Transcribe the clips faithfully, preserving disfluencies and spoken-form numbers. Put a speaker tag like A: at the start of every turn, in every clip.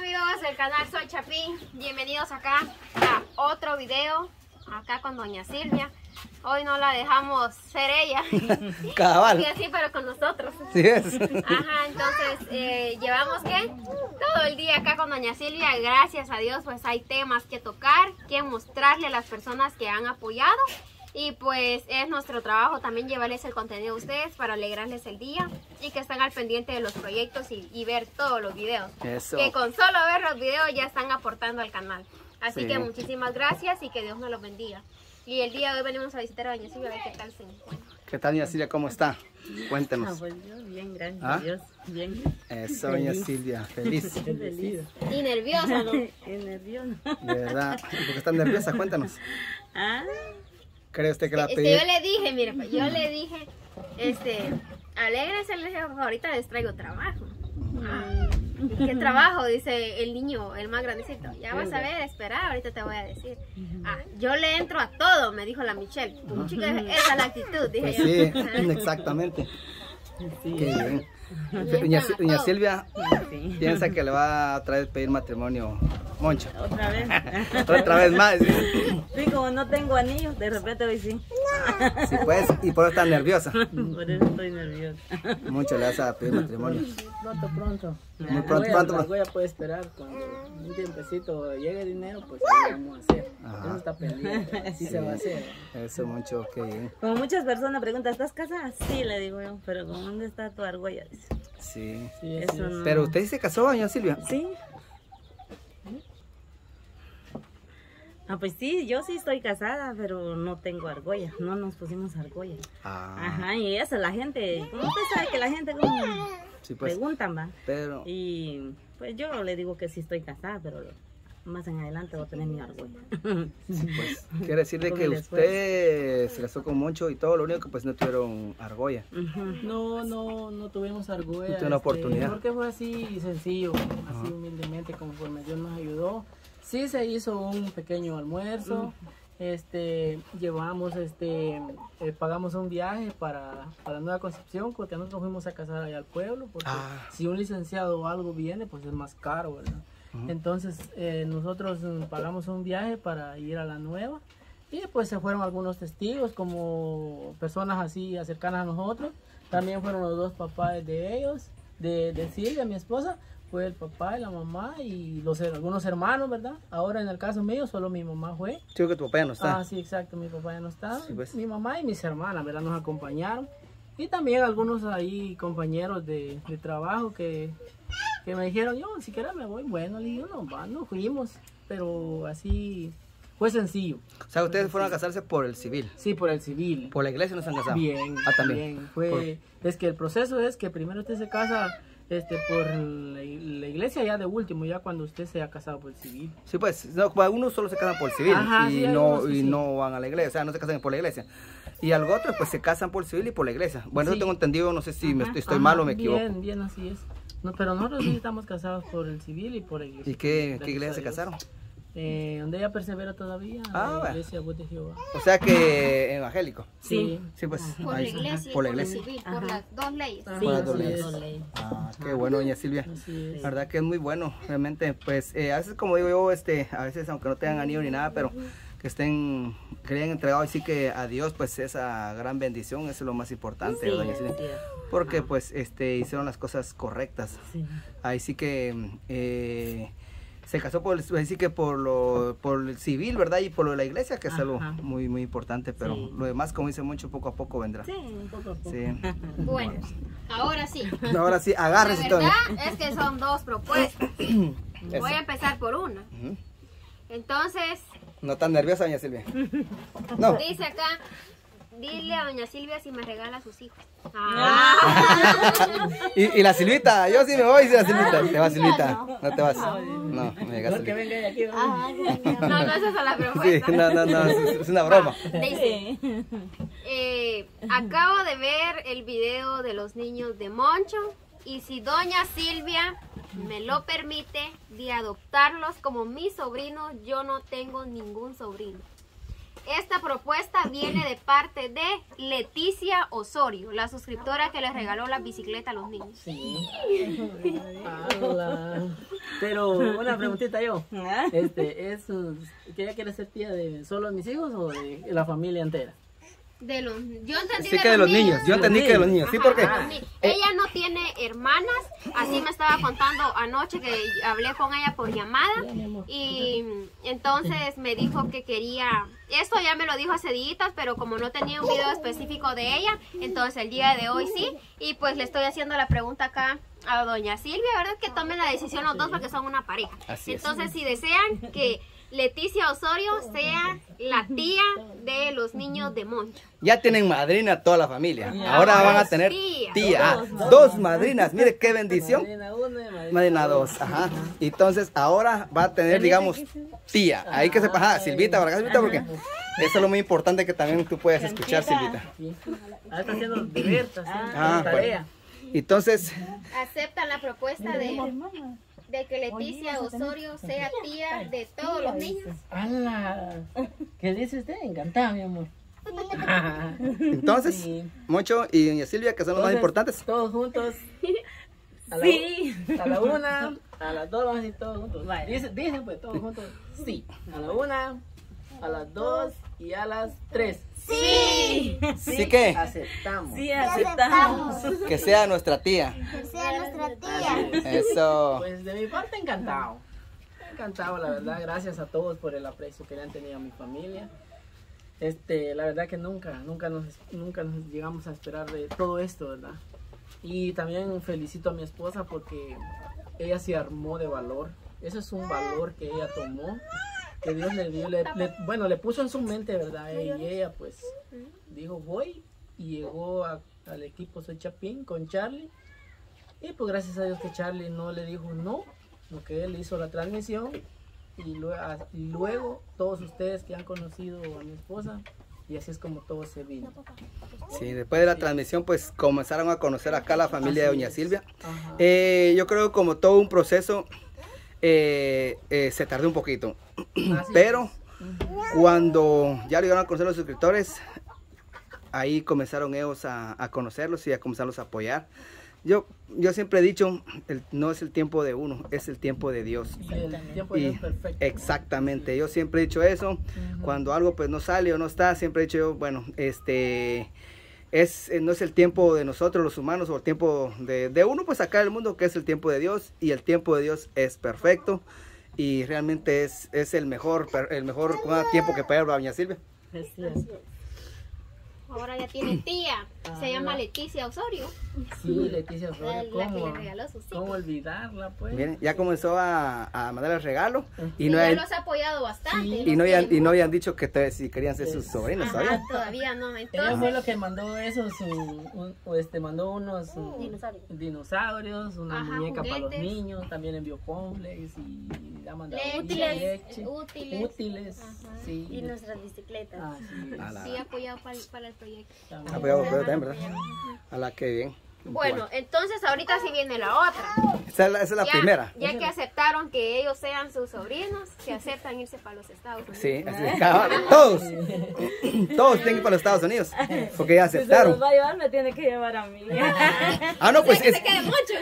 A: amigos del canal Soy Chapín, bienvenidos acá a otro video, acá con doña Silvia. Hoy no la dejamos ser ella,
B: cabal,
A: sí, así, pero con nosotros.
B: Sí es.
A: Ajá, entonces eh, llevamos ¿qué? Todo el día acá con doña Silvia. Gracias a Dios pues hay temas que tocar, que mostrarle a las personas que han apoyado. Y pues es nuestro trabajo también llevarles el contenido a ustedes para alegrarles el día y que estén al pendiente de los proyectos y, y ver todos los videos.
B: Eso.
A: Que con solo ver los videos ya están aportando al canal. Así
B: Sí.
A: que muchísimas gracias y que Dios nos los bendiga. Y el día de hoy venimos a visitar a doña Silvia a ver qué tal se encuentra.
B: ¿Qué tal, doña Silvia? ¿Cómo está?
C: Ah,
B: Cuéntenos.
C: pues yo bien, gracias
B: ¿Ah?
C: a Dios. Bien.
B: Eso, doña Silvia, feliz.
C: Feliz.
A: Y nerviosa, ¿no?
C: Es nervioso.
B: De verdad. ¿Y por qué está nerviosa? Cuéntanos.
C: Ah,
B: ¿Cree usted que la
A: Este,
B: pedí?
A: yo le dije, mire, pues, yo le dije, este, alégrense, le dije, ahorita les traigo trabajo. Ah, ¿qué trabajo? Dice el niño, el más grandecito. Ya vas a ver, espera, ahorita te voy a decir. Ah, yo le entro a todo, me dijo la Michelle. Tu chica, esa es la actitud, dije
B: Pues
A: yo.
B: sí,
A: Ajá.
B: exactamente.
C: sí.
B: Qué bien.
A: Le
B: Doña,
A: entran a
B: doña
A: todo.
B: Silvia
C: Sí.
B: piensa que le va a traer pedir matrimonio Moncho.
C: Otra vez.
B: Otra vez más.
C: Sí, como no tengo anillos, de repente hoy sí.
B: Sí, pues, y por eso está nerviosa.
C: Por eso estoy nerviosa.
B: Moncho le vas a pedir matrimonio.
D: Pronto, pronto.
B: Muy
D: La
B: pronto,
D: voy a-
B: pronto.
D: la voy a poder esperar cuando un tiempecito llegue dinero, pues lo vamos a hacer.
B: Ajá.
D: Eso está pendiente, así se va a hacer.
B: Eso, Moncho, qué bien.
C: Como muchas personas preguntan, ¿estás casada? Sí, le digo yo, pero ¿con dónde está tu argolla? Dice.
B: Sí.
D: Sí, así
C: Eso
D: es.
C: no.
B: Pero usted sí se casó, doña Silvia.
C: Sí. Ah, pues sí, yo sí estoy casada, pero no tengo argolla, no nos pusimos argolla.
B: Ah,
C: Ajá, y eso, la gente, como usted sabe que la gente como
B: sí, pues.
C: preguntan, va.
B: Pero,
C: Y pues yo le digo que sí estoy casada, pero más en adelante voy a tener mi argolla.
B: sí, pues, quiere decir de
C: Con
B: que
C: el
B: usted se casó con Moncho y todo, lo único que pues no tuvieron argolla.
C: Ujú.
D: No, no, no tuvimos argolla.
B: No tuve la oportunidad.
D: Porque fue así sencillo, así humildemente, conforme Dios nos ayudó. Sí se hizo un pequeño almuerzo. Este, llevamos, este, eh, pagamos un viaje para, para Nueva Concepción, porque nosotros fuimos a casar allá al pueblo, porque
B: Ah.
D: si un licenciado o algo viene, pues es más caro, ¿verdad?
B: Ujú.
D: Entonces eh, nosotros mm, pagamos un viaje para ir a la nueva y pues se fueron algunos testigos como personas así cercanas a nosotros. También fueron los dos papás de ellos, de, de Silvia, mi esposa. Fue el papá y la mamá y los algunos hermanos, ¿verdad? Ahora en el caso mío solo mi mamá fue.
B: Sí, que tu papá ya no está.
D: Ah, sí, exacto, mi papá ya no está.
B: Sí, pues.
D: Mi mamá y mis hermanas, ¿verdad? Nos acompañaron. Y también algunos ahí compañeros de, de trabajo que, que me dijeron, yo si quieres me voy. Bueno, le dije, no, va, no fuimos. Pero así fue sencillo.
B: O sea, ustedes fueron a casarse por el civil.
D: Sí, por el civil.
B: Por la iglesia no se han casado.
D: Bien,
B: Ah, también.
D: bien. Fue, es que el proceso es que primero usted se casa este, por la, la iglesia, ya de último, ya cuando usted se ha casado por el civil.
B: Sí, pues, no, algunos solo se casan por el civil
D: Ajá,
B: y,
D: sí,
B: no,
D: algunos que
B: y
D: sí.
B: no van a la iglesia, o sea, no se casan por la iglesia. Y algo otro, pues se casan por el civil y por la iglesia. Bueno,
D: Sí.
B: eso tengo entendido, no sé si me
C: Ajá,
B: estoy, estoy
D: Ajá,
B: mal o me equivoco.
D: Bien, bien, así es. No, pero nosotros sí estamos casados por el civil y por la iglesia.
B: ¿Y qué,
D: Gracias
B: qué iglesia
D: a
B: se
D: Dios.
B: casaron?
D: Eh, donde ella persevera todavía,
B: Ah,
D: la
B: bueno.
D: iglesia Voz de Jehová.
B: O sea que evangélico.
C: Sí.
B: Sí, pues.
A: Por la
B: ahí,
A: iglesia y
B: por la
A: por el
B: iglesia.
A: civil, por
C: Ajá.
A: las dos leyes.
D: Ajá,
C: Sí,
B: Por las
D: así
B: dos leyes.
D: es.
C: dos leyes.
B: Ah, qué bueno, doña Silvia.
D: Así es.
B: La verdad que es muy bueno, realmente, pues eh, a veces como digo yo, este, a veces aunque no tengan anillo ni nada, pero que estén, que le hayan entregado así que a Dios, pues esa gran bendición, eso es lo más importante,
C: Sí,
B: doña Silvia.
C: sí.
B: Porque pues este, hicieron las cosas correctas.
C: Sí.
B: Ahí sí que eh, se casó por, el- ahí sí que por lo, por el civil, ¿verdad? Y por lo de la iglesia, que es algo
C: Ajá.
B: muy, muy importante, pero
C: Sí.
B: lo demás, como dice mucho, poco a poco vendrá.
C: Sí, poco a poco.
B: Sí.
A: Bueno, ahora sí.
B: Ahora sí,
A: La
B: agárrese todo.
A: verdad es que son dos propuestas. Voy
B: Eso.
A: a empezar por una.
B: Ujú.
A: Entonces,
B: No tan nerviosa, doña Silvia. No.
A: dice acá, dile a doña Silvia si me regala a sus hijos.
C: Ah.
B: Y, y la Silvita, yo sí me voy, dice la Silvita. Te vas, Silvita. No te vas. No, me llegaste.
D: Mejor que venga ella aquí. ¿verdad?
A: No, no, esa es la
B: Sí,
A: propuesta.
B: no, no, no, es, es una broma.
A: Dice,
C: Sí.
A: eh, acabo de ver el video de los niños de Moncho y si doña Silvia me lo permite de adoptarlos como mis sobrinos, yo no tengo ningún sobrino. Esta propuesta viene de parte de Leticia Osorio, la suscriptora que les regaló la bicicleta a los niños.
D: Sí. Ala. Pero una preguntita yo.
C: ¿Ah?
D: Este, ¿es uh, que ella quiere ser tía de solo mis hijos o de la familia entera?
A: De los, yo entendí
B: Sí que de los niños, yo entendí que de los niños, sí,
A: Ajá,
B: porque
A: de los ni- ella no tiene hermanas, así me estaba contando anoche que hablé con ella por llamada y entonces me dijo que quería, esto ya me lo dijo hace días, pero como no tenía un video específico de ella, entonces el día de hoy sí, y pues le estoy haciendo la pregunta acá a doña Silvia, ¿verdad? Que tomen la decisión los dos porque son una pareja.
B: Así es.
A: Entonces si desean que Leticia Osorio sea la tía de los niños de Moncho.
B: ya tienen madrina toda la familia.
C: Ya.
B: Ahora van a tener
A: Tía.
B: tía. Ah,
C: Dos, dos.
B: dos madrinas. Mire qué bendición.
D: Madrina uno y madrina
B: Madrina dos. Ajá. Entonces ahora va a tener, digamos, tía. Ahí que sepa, ajá, Silvita, para acá, Silvita, porque eso es lo muy importante que también tú puedes escuchar, Silvita.
D: Sí. Ah, está haciendo deber, está haciendo
B: Ah,
D: tarea.
B: Entonces,
A: Aceptan la propuesta de, de que Leticia Osorio sea tía de todos los niños.
D: ¡Hala! ¿Qué dice usted? Encantada, mi amor.
B: entonces,
D: Sí.
B: Moncho y doña Silvia, que son los más
D: Entonces,
B: importantes.
D: Todos juntos. A la,
C: Sí.
D: a la una, a las dos, vamos a decir todos juntos.
C: Vale.
D: Dicen, dicen pues todos juntos. Sí. A la una, a las dos y a las tres.
C: Sí.
B: Así que,
D: Aceptamos.
C: Sí, aceptamos.
B: que sea nuestra tía.
E: Que sea nuestra tía.
D: Así es.
B: Eso.
D: Pues de mi parte encantado. Encantado, la verdad. Gracias a todos por el aprecio que le han tenido a mi familia. Este, la verdad que nunca, nunca nos, nunca nos llegamos a esperar de todo esto, ¿verdad? Y también felicito a mi esposa porque ella se armó de valor. Eso es un valor que ella tomó, que Dios le dio, le, le- bueno, le puso en su mente, ¿verdad? Y ella pues dijo voy y llegó a- al equipo Soy Chapín con Charlie. Y pues gracias a Dios que Charlie no le dijo no, lo que él hizo la transmisión. Y luego, y luego todos ustedes que han conocido a mi esposa, y así es como todo se vino.
B: Sí, después de la transmisión, pues comenzaron a conocer acá la familia de
D: Así
B: doña
D: es.
B: Silvia.
D: Ajá.
B: Eh, yo creo que como todo un proceso, eh, eh, se tardó un poquito.
D: Así
B: Pero cuando ya lo llegaron a conocer los suscriptores, ahí comenzaron ellos a, a conocerlos y a comenzarlos a apoyar. Yo, yo siempre he dicho, el- no es el tiempo de uno, es el tiempo de Dios.
D: Y el tiempo de
B: Y
D: Dios perfecto.
B: exactamente, yo siempre he dicho eso. Cuando algo pues no sale o no está, siempre he dicho yo, bueno, este es eh, no es el tiempo de nosotros los humanos o el tiempo de, de uno pues acá del mundo, que es el tiempo de Dios, y el tiempo de Dios es perfecto y realmente es, es el mejor per- el mejor ah, tiempo que puede doña Silvia.
C: Así es.
A: Ahora ya tiene tía, se
D: Ah,
A: llama
D: ya.
A: Leticia Osorio.
D: Sí, Leticia
A: La,
D: Osorio,
A: la que
D: ¿cómo,
A: le regaló sus hijos.
D: ¿cómo olvidarla pues?
B: Miren, ya comenzó a, a mandar el regalo y
A: Y
B: no,
A: ya
B: hay-
A: los ha apoyado bastante.
D: Sí.
B: y no,
A: los
B: habían,
A: quiere
B: y no
A: mucho.
B: habían dicho que te- si querían ser sus
D: Sí.
B: sobrinos
A: Ajá,
B: todavía.
A: todavía no.
D: Ella fue
A: Entonces,
D: lo que mandó esos, un- un- o este, mandó unos um,
E: Dinosaurios.
D: dinosaurios, una
A: Ajá,
D: muñeca para los
A: juguetes.
D: niños, también envió complex y ha mandado
A: Útiles,
D: leche,
A: útiles.
D: útiles,
A: Ajá.
D: sí.
E: Y nuestras bicicletas.
D: Ah, sí.
B: A la,
A: sí, apoyado para, para el proyecto.
D: También.
B: apoyado por también, ¿verdad? A la que bien.
A: Bueno, entonces ahorita sí viene la otra.
B: Esa es la, esa es la
A: Ya-
B: primera.
A: Ya que aceptaron que ellos sean sus sobrinos, se aceptan irse para los Estados Unidos.
B: Sí, así es, cabal, todos, todos tienen que ir para los Estados Unidos, porque ya
C: Si se
B: aceptaron.
C: los va a llevar, me tiene que llevar a mí.
B: Ah, no, pues
A: Que
B: es,
A: se quede mucho.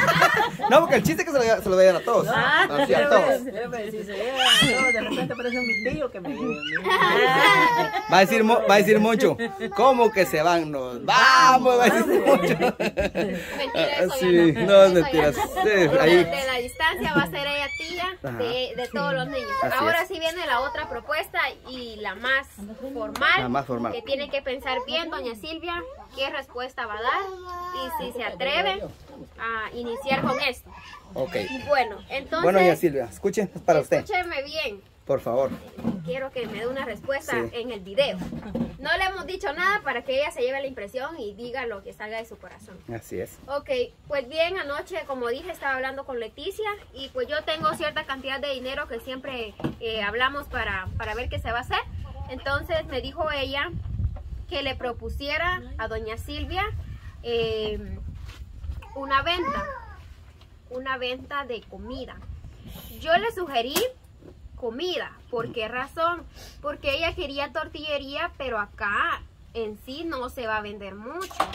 B: no, porque el chiste es que se lo, se lo vayan a todos,
C: Ah,
B: así a todos.
D: Siempre, si se lleva a todos, de repente parece mi tío que me lleve a mí.
B: Va a decir, Mo- va a decir Moncho, ¿cómo que se van? Nos vamos, va a decir Moncho.
A: Mentira, eso
B: Ah,
A: ya
B: sí,
A: no.
B: no, es
A: Eso ya
B: mentira,
A: no.
B: sí,
A: De,
B: ahí.
A: de la distancia va a ser ella tía
B: Ajá.
A: de, de todos los niños.
B: Así
A: Ahora
B: es.
A: sí viene la otra propuesta y la más formal.
B: La más formal.
A: Que tiene que pensar bien, doña Silvia, qué respuesta va a dar y si se atreve a iniciar con esto.
B: Ok.
A: Bueno, entonces,
B: Bueno, doña Silvia, escuchen, es para usted,
A: escúcheme bien.
B: por favor.
A: Quiero que me dé una respuesta
B: Sí.
A: en el video. No le hemos dicho nada para que ella se lleve la impresión y diga lo que salga de su corazón.
B: Así es.
A: Ok, pues bien, anoche, como dije, estaba hablando con Leticia y pues yo tengo cierta cantidad de dinero que siempre eh, hablamos para, para ver qué se va a hacer. Entonces me dijo ella que le propusiera a doña Silvia eh, una venta, una venta de comida. Yo le sugerí comida. ¿Por qué razón? Porque ella quería tortillería, pero acá en sí no se va a vender mucho.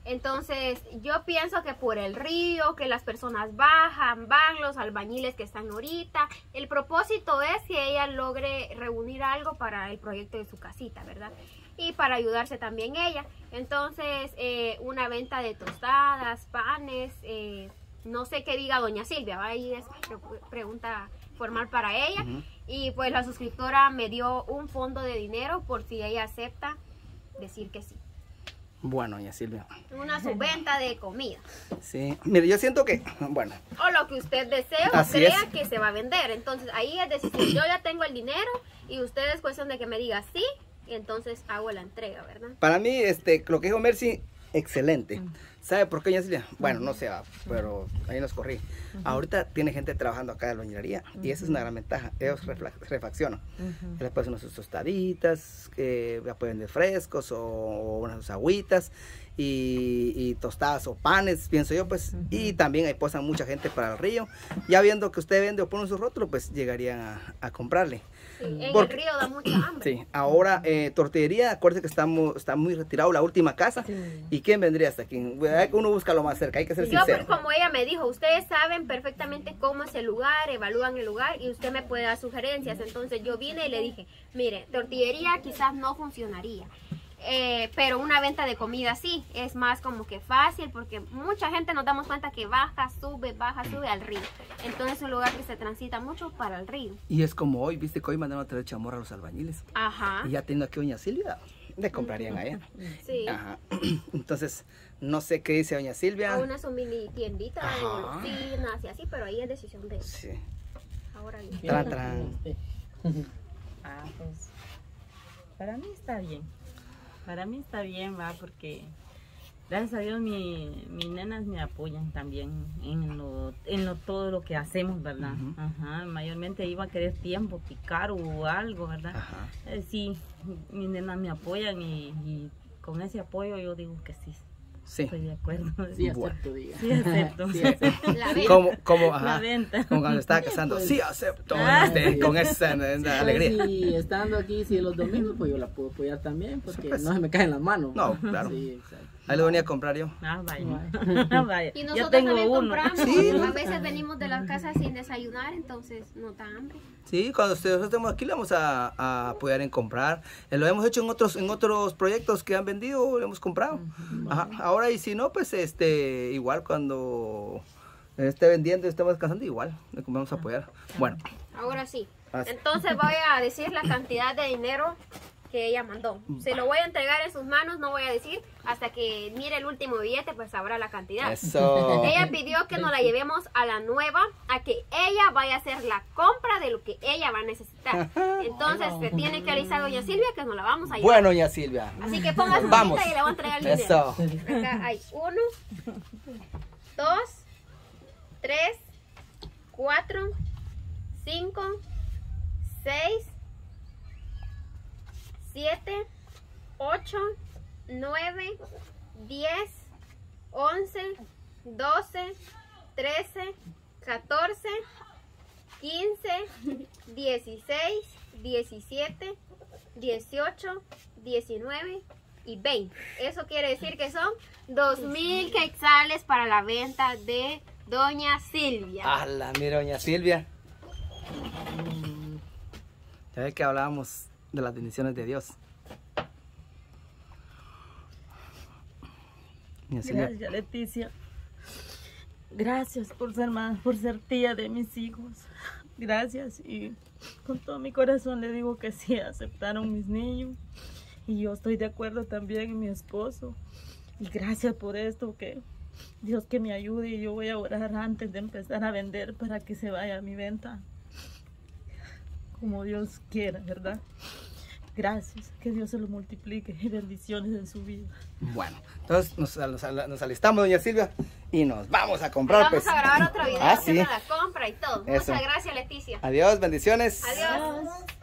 A: Entonces yo pienso que por el río, que las personas bajan, van los albañiles que están ahorita. El propósito es que ella logre reunir algo para el proyecto de su casita, ¿verdad? Y para ayudarse también ella. Entonces eh, una venta de tostadas, panes, eh, no sé qué diga doña Silvia, ¿va? Ahí es pregunta formal para ella. Uh-huh. Y pues la suscriptora me dio un fondo de dinero por si ella acepta decir que sí.
B: Bueno, doña Silvia.
A: Una subventa de comida.
B: Sí, mire, yo siento que, bueno.
A: O lo que usted desee o crea es. que se va a vender. Entonces ahí es decir, yo ya tengo el dinero y usted es cuestión de que me diga sí, y entonces hago la entrega, ¿verdad? Para
B: mí, este, lo que dijo Mercy, excelente. Mm. ¿Sabe por qué, doña Silvia? Bueno, no sé, pero ahí nos corrí. Uh-huh. Ahorita tiene gente trabajando acá en la albañilería uh-huh. y esa es una gran ventaja. Ellos refaccionan. Uh-huh. Les pueden hacer sus tostaditas, que ya pueden de frescos o, o unas agüitas y, y tostadas o panes, pienso yo, pues. Uh-huh. Y también ahí posan mucha gente para el río. Ya viendo que usted vende o pone su rótulo, pues llegarían a, a comprarle.
A: Sí, en Porque, el río da mucha hambre.
B: Sí, ahora eh, tortillería, acuérdense que estamos, está muy retirado la última casa. Sí. ¿Y quién vendría hasta aquí? Uno busca lo más cerca, hay que ser
A: Yo,
B: sincero.
A: Como ella me dijo, ustedes saben perfectamente cómo es el lugar, evalúan el lugar y usted me puede dar sugerencias. Entonces yo vine y le dije, mire, tortillería quizás no funcionaría. Eh, pero una venta de comida sí, es más como que fácil porque mucha gente nos damos cuenta que baja, sube, baja, sube al río. Entonces es un lugar que se transita mucho para el río.
B: Y es como hoy, viste que hoy mandaron a traer chamorra a los albañiles.
A: Ajá.
B: Y ya teniendo aquí doña Silvia, le comprarían a ella.
A: Sí.
B: Ajá. Entonces, no sé qué dice doña Silvia.
A: O una su mini tiendita de golosinas y así, pero ahí es decisión de ella.
B: Sí.
A: Ahora bien.
B: Tran, tran.
C: Ah, pues, para mí está bien. Para mí está bien, va, porque gracias a Dios mi, mis nenas me apoyan también en lo, en lo todo lo que hacemos, ¿verdad? Uh-huh. Ajá, mayormente iba a querer tiempo, picar o algo, ¿verdad? Uh-huh. Eh, sí, mis nenas me apoyan y, y con ese apoyo yo digo que sí.
B: Sí.
C: Estoy de acuerdo.
D: Sí, acepto, diga.
C: Sí, acepto.
D: Sí, acepto.
A: La venta.
B: Como, como, ajá,
C: la venta.
B: como cuando estaba casando. Pues, sí, acepto.
C: Ah,
B: este,
D: sí.
B: Con esa, esa alegría.
D: Sí, estando aquí, si los domingos, pues yo la puedo apoyar también, porque pues, no se me caen las manos.
B: No, claro.
D: Sí, exacto.
B: Ahí lo venía a comprar yo.
C: Ah, vaya. Vaya.
A: Y nosotros
C: yo tengo
A: también
C: uno.
A: compramos.
B: Sí.
A: A veces venimos de las casas sin desayunar, entonces no da hambre.
B: Sí, cuando nosotros estemos aquí le vamos a, a apoyar en comprar. Eh, lo hemos hecho en otros en otros proyectos que han vendido, lo hemos comprado. Uh-huh. Ajá. Ahora y si no, pues este igual cuando esté vendiendo y estemos descansando, igual le vamos a apoyar. Bueno.
A: Ahora sí.
B: Así.
A: Entonces voy a decir la cantidad de dinero que ella mandó. Se lo voy a entregar en sus manos, no voy a decir, hasta que mire el último billete, pues sabrá la cantidad.
B: Eso.
A: Ella pidió que nos la llevemos a la nueva, a que ella vaya a hacer la compra de lo que ella va a necesitar. Entonces se tiene que avisar a doña Silvia que nos la vamos a llevar.
B: Bueno, doña Silvia.
A: Así que ponga su
B: Vamos.
A: cita y le voy a entregar el dinero.
B: Eso.
A: Acá hay uno, dos, tres, cuatro, cinco, seis, siete, ocho, nueve, diez, once, doce, trece, catorce, quince, dieciséis, diecisiete, dieciocho, diecinueve y veinte. Eso quiere decir que son dos mil quetzales para la venta de doña Silvia.
B: ¡Hala! Mira, doña Silvia. Ya ve que hablábamos de las bendiciones de Dios.
C: Gracias, Leticia. Gracias por ser más, por ser tía de mis hijos. Gracias, y con todo mi corazón le digo que sí, aceptaron mis niños. Y yo estoy de acuerdo también en mi esposo. Y gracias por esto, que Dios que me ayude, y yo voy a orar antes de empezar a vender para que se vaya mi venta como Dios quiera, ¿verdad? Gracias, que Dios se lo multiplique y bendiciones en su vida.
B: Bueno, entonces nos, nos, nos alistamos, doña Silvia, y nos vamos a comprar.
A: Vamos
B: pues.
A: a grabar otro video
B: ah,
A: haciendo
B: sí.
A: la compra y todo.
B: Eso.
A: Muchas gracias, Leticia.
B: Adiós, bendiciones.
A: Adiós.